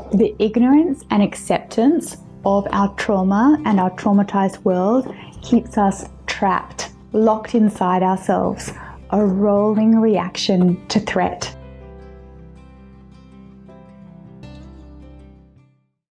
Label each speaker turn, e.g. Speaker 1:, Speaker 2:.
Speaker 1: The ignorance and acceptance of our trauma and our traumatized world keeps us trapped, locked inside ourselves, a rolling reaction to threat.